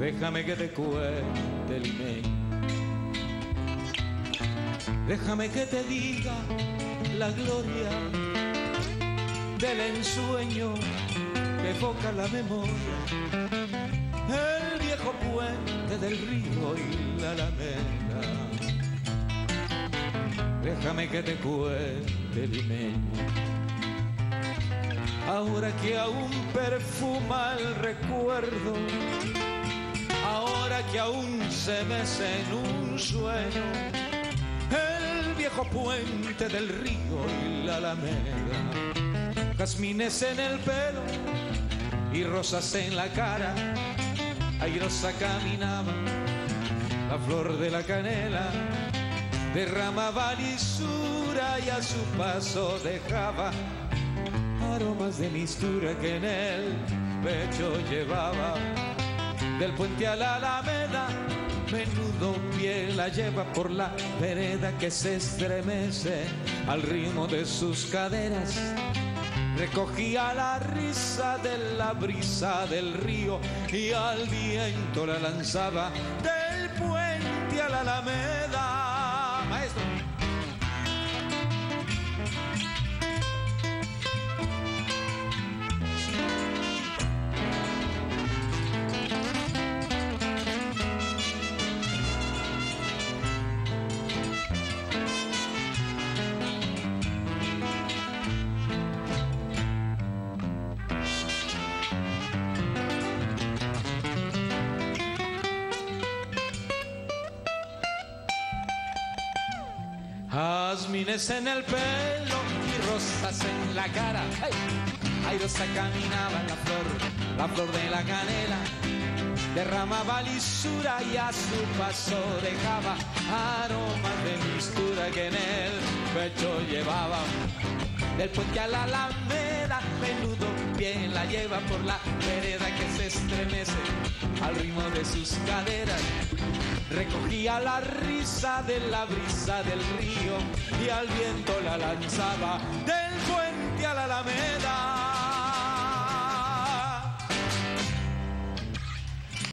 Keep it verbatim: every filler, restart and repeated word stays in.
Déjame que te cuente el limeño. Déjame que te diga la gloria del ensueño que evoca la memoria, el viejo puente del río y la alameda. Déjame que te cuente el limeño, ahora que aún perfuma el recuerdo, ahora que aún se mece en un sueño, el viejo puente del río y la alameda. Jazmines en el pelo y rosas en la cara, airosa caminaba la flor de la canela, derramaba lisura y a su paso dejaba aromas de mistura que en el pecho llevaba. Del puente a la alameda, menudo pie la lleva por la vereda que se estremece al ritmo de sus caderas. Recogía la risa de la brisa del río y al viento la lanzaba del puente a la alameda. Maestro. Jazmines en el pelo y rosas en la cara. ¡Hey! Airosa caminaba la flor, la flor de la canela, derramaba lisura y a su paso dejaba aromas de mistura que en el pecho llevaba. Del puente a la alameda, menudo pie la lleva por la vereda que se estremece al ritmo de sus caderas. Recogía la risa de la brisa del río y al viento la lanzaba del puente a la alameda.